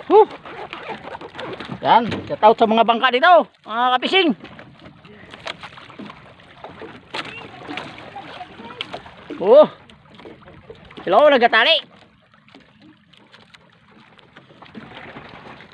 Huh. Yan, shout out sa mga bangka dito, mga kapising. Oh. Hello, nagtatali.